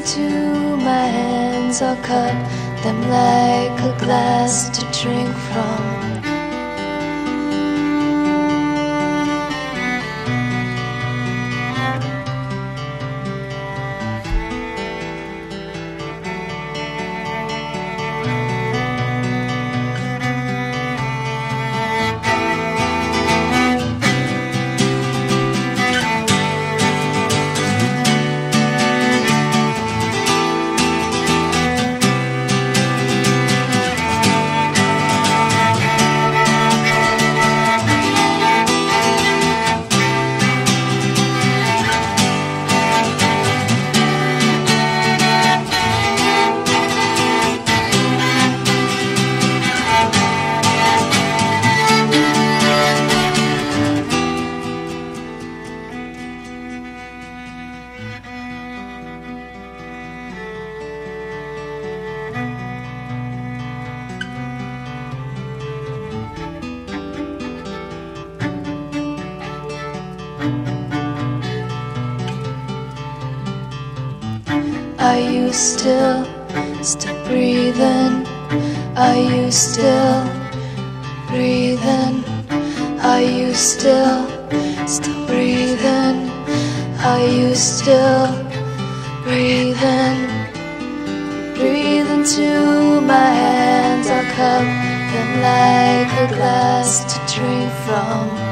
into my hands, I'll cup them like a glass to drink from. Are you still breathing? Are you still breathing? Are you still breathing? Are you still breathing? Breathe into my hands, I'll cup them like a glass to drink from.